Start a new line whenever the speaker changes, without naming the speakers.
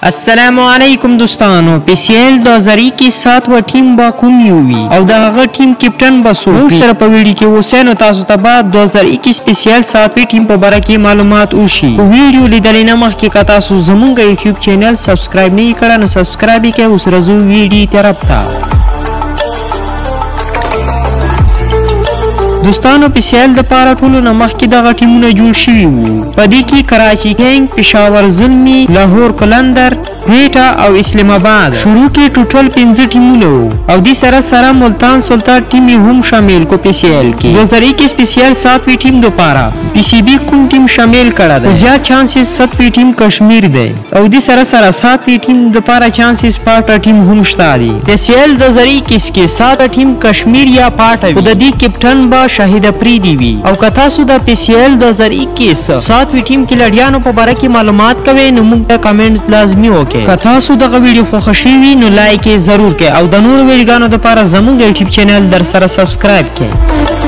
السلام علیکم دوستانو PCL 2021 7 ټیم با کوم یوي او دغه ټیم کیپټن بسو سره په ویډیو کې وسینو تاسو ته بعد 2021 PCL 7 ټیم په اړه کې معلومات وشي ویډیو لیدلې نه مخکې که تاسو زموږ یوټیوب چینل سبسکرایب نه کړئ نو سبسکرایب کړئ او سره زو ویډیو طرف ته دوستانو PCL د پاره ټولو نه مخکې دغه ټیمونه جوړ شوي وو په دې کې کراچي کینګ پېښور زلمي لاهور قلندر کویټا او اسلام آباد شروع کې ټوټل 15 ټیمونه وو او دې سره سره ملتان سلطان ټیم هم شامل کو PCL کې 2021 PCL 7 ټیم د پاره PCB کوم ټیم شامل کړه ده زیات چانسز 7 ټیم کشمیر دی او دې سره سره 7 ټیم د پاره چانسز پاټا ټیم هم شته دي PCL 2021 کې 7 ټیم کشمیر یا پاټا د دې کیپټن با شاهد افریدی وی او که تاسو د PCL 2021 7 ټیم کې لړیانو په اړه کې معلومات کوئ نو موږ ته کمنټ لازمي وکړئ که تاسو دغه ویډیو خوښ شوي نو لایک یې ضرور کړئ او د نورو ویډیوګانو لپاره زموږ یوټیوب چینل در سره سبسکرایب کړئ